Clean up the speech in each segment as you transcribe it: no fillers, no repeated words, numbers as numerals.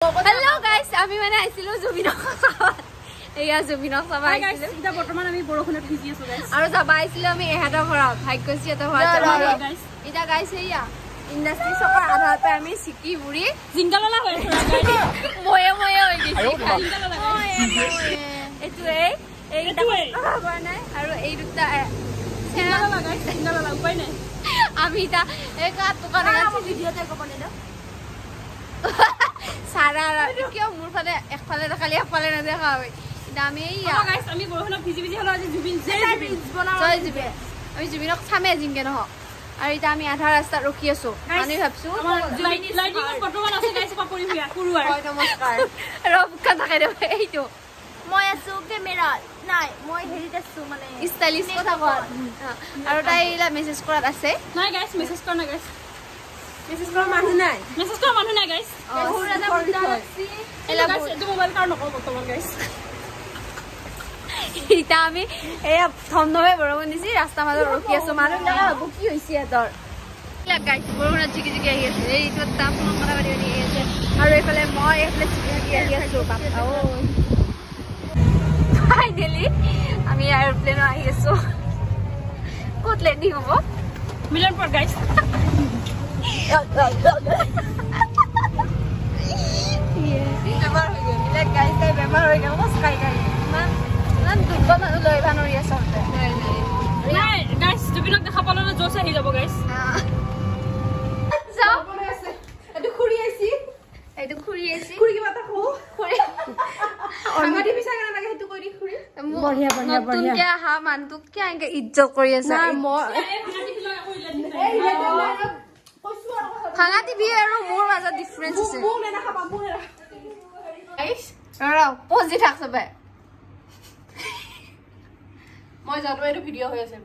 Hello guys, আমি মানে আইছিলো জুবিনক চাবা। এয়া জুবিনক চাবা আইছিলো। এটা বৰ্তমান আমি বৰষুণত ভিজি আছো গাইস। আৰু যাবা আইছিলো আমি এহাতৰ ঘৰত, ভাগ্যশ্ৰীহঁতৰ ঘৰত যাবা গাইস। এটা গাইস এয়া ইন্ডাস্ট্রি চকৰ আধাতে আমি সিকি বুৰি জিংগালালা হৈ আছে গাইস। ময়ে হৈ গৈছে। জিংগালালা। এটোৱে এইটা কোৱা নাই আৰু এই দুটা জিংগালালা গাইস, জিংগালালা উপায় নাই। আমি তা একা দোকান আছে ভিডিওতে কবনে না সারা কিয় মোৰ ফালে একফালে দেখালি একফালে নেদেখা হয় দামি ইয়া গাইস আমি বৰষুণত ভিজি ভিজি হলো আজি জুবিন আমি জুবিনক চামে জিংকে নহ আৰু এটা আমি আধা ৰাস্তা ৰখি আছো আমি ভাবছো লাইটিংৰ বৰ্তমান আছে গাইস পাপৰি ভুয়া কুৰুৱাৰ হয় নমস্কাৰ ৰব কথা দে এইটো মই আছো কেমেৰা নাই মই হেৰিত আছো মানে ষ্টাইলিশ কথা কয় আৰু তাইলা মেছেজ কৰাত আছে নাই গাইস মেছেজ কৰা না গাইস মেছেজ কৰা মানুহ নাই গাইস পুৰা এটা বুটা আছে এলা গাইস এটো মোবাইল কাৰ নকও বৰ্তমান গাইস ইটা আমি এয়া থমথমে বৰষুণ দিছি ৰাস্তা মাজত ৰখি আছো মানুহ ভাবো কি হৈছে এতৰ গাইস বৰষুণত জিকি জিকি আহি আছে এইটো তাপ কথা পাতি আহি আছে আৰু এইফালে মই এইফালে জিকি জিকি আহি আছো বাপা ও ফাইনালি আমি এয়াৰপ্লেন আহি আছো ক'ত লেন্ডিং হ'ব মিলনপুৰ গাইস বেমাৰ হৈ গ'ল স্কাই গাই ইমান দুৰ্বল মানুহ লৈ ভানৰি আচলতে নাই গাইস জুবিনক দেখা পালে জোছ আহি যাব গাইস যাও এটো খুৰি আইছি খুৰি কিবা এটা খো খুৰি সাংগাতি পিছা কেনে লাগে হেতু কৰি খুৰি বঢ়িয়া বঢ়িয়া কে হা মানতুক কে আগে ইজ্জত কৰি আছে না মই খাঙাতি বি আৰু মোৰ মাজত ডিফাৰেন্স আছে মোক নেনা খাবা মোক নেনা গাইস ৰ পজি থাক সবে মই জানো এটো ভিডিও হৈ আছে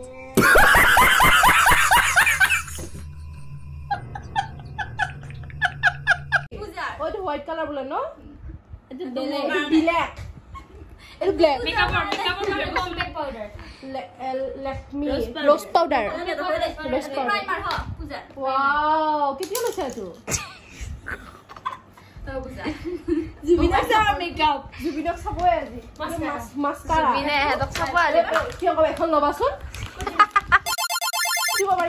ওইটো হোয়াইট কালার বলে ন এটা ব্ল্যাক এটা black makeup powder left me rose powder primer হ পূজা ওয়াও কিতিয়া লৈছে এটো জুবিনক মেকআপ জুবিনক চাবই আজি মাস্কাৰা জুবিনে হেদক চাব আজি কি কব এখন লবাচোন কি পাৰি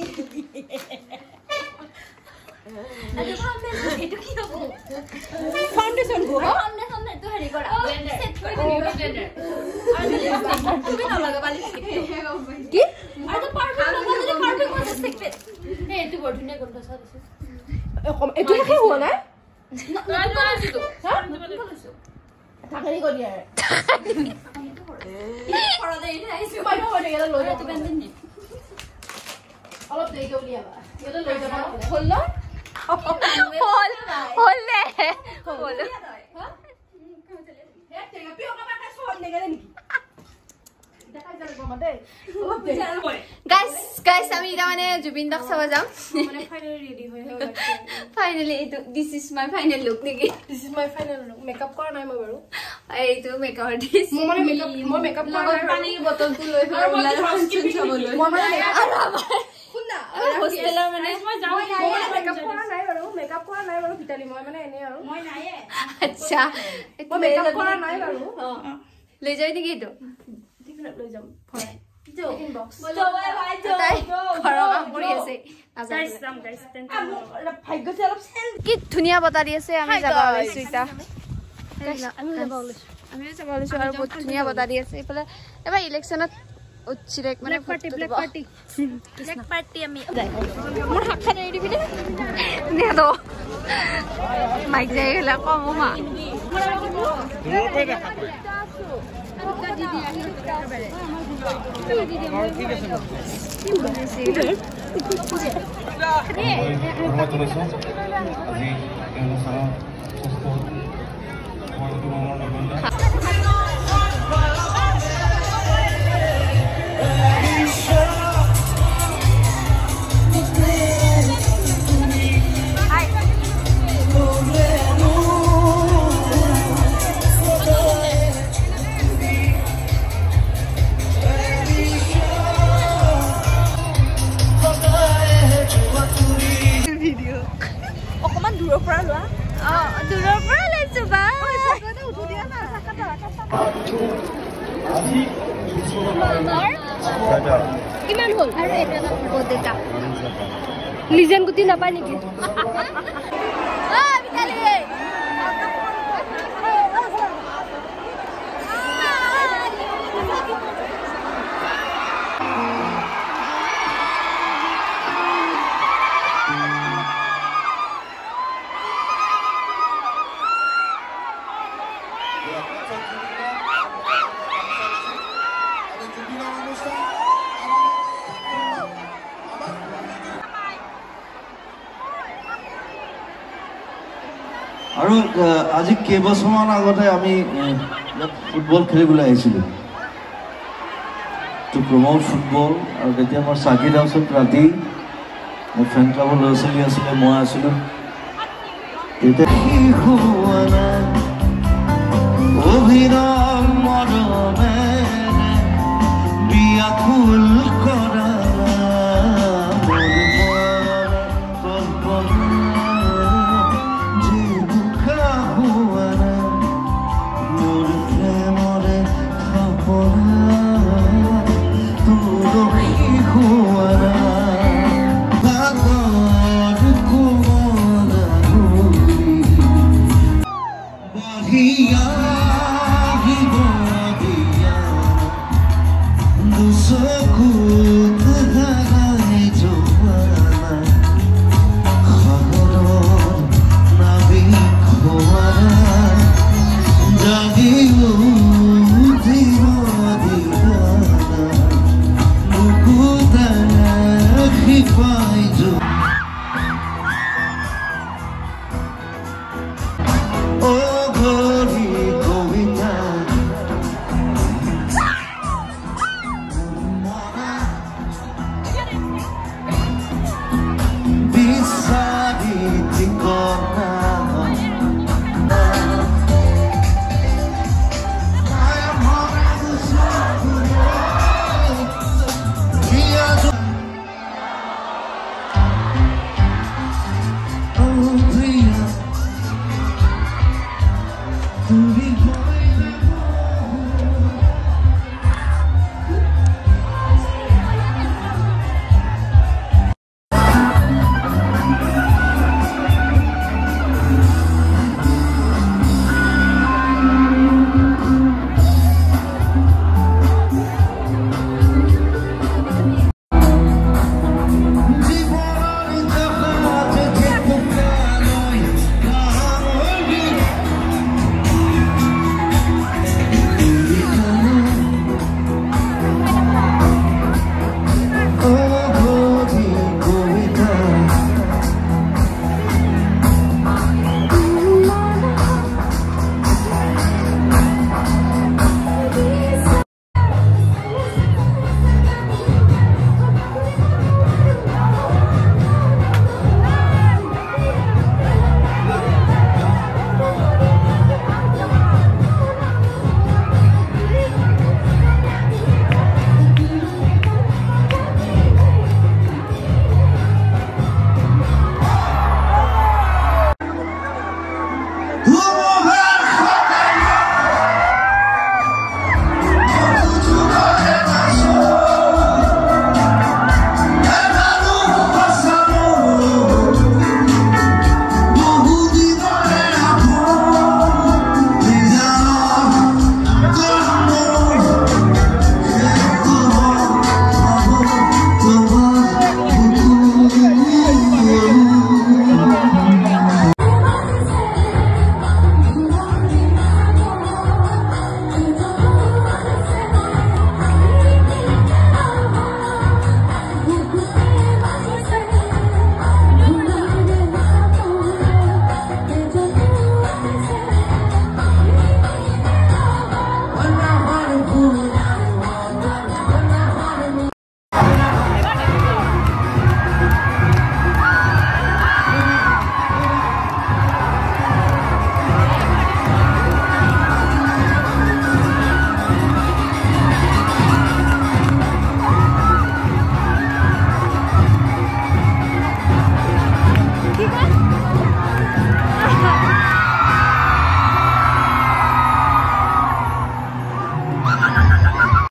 এটো কি হ'ব ফাউন্ডেশন গো সামনে তো হেৰি কৰা সেট কৰি ব্লেন্ডাৰ আৰু তুমি নলগাবা লিপস্টিক কি আৰু পাৰফিউম লগালে পাৰফিউম আছে সেট হে এটো বৰ ধুনীয়া গন্ধ আছে এটো কি হোৱা নাই থাকৰি কৰি আৰে ঘৰতে এনে আহিছো পাইব মানে গেলা লৈ এটো বেন্দিন নি অলপ দেৰিকে উলিয়াবা এটা লৈ যাবা হল হলে গাইস আমি এটা মানে জুবিন দাক চাব যাম মানে ফাইনালি ৰেডি হৈ finally this is my final look নেকি this is my final look makeup কৰা নাই মই বাৰু এইটো মেকআপ আৰ্টিষ্ট মই মানে মেকআপ কৰা নাই পানীৰ বটলটো লৈ ফেলে ওলাই ফাংচন চাবলৈ মই মানে আৰু আমাৰ শুনা হোষ্টেলৰ মানে মই যাও মেকআপ কৰা নাই বাৰু ভিটালি মই মানে এনে আৰু মই নাই আচ্ছা মই মেকআপ কৰা নাই বাৰু লৈ যাই নেকি এইটো লৈ যাম ইনবক্স তাই ঘৰৰ কাম কৰি আছে ভাগ্যতে অলপ কি ধুনীয়া বতাহ দি আছে আমি যাব ওলাইছো ইটা আমিও যাব ওলাইছো আৰু বহুত ধুনীয়া বতাহ দি আছে এইফালে এবাৰ ইলেকশ্যনত উঠিলে মানে ব্লেক পাৰ্টি আমি মোৰ হাতখন এৰি দিবি নে তো মাইক যাই গেলা কম মা অকমান দূৰৰ পৰা লোৱা দূৰৰ কিমান হ'ল আৰু এটা বহুত এটা লিজেন গুটি নাপায় নেকি আৰু আজি কেইবছৰমান আগতে আমি ফুটবল খেলিবলৈ আহিছিলোঁ টু প্ৰমোট ফুটবল আৰু তেতিয়া আমাৰ চাকিৰ হাউচত ৰাতি ফেন ক্লাবৰ ল'ৰা ছোৱালী আছিলে মই আছিলোঁ তেতিয়া অভিনয় মৰমে বিয়াকুল কৰা Oh,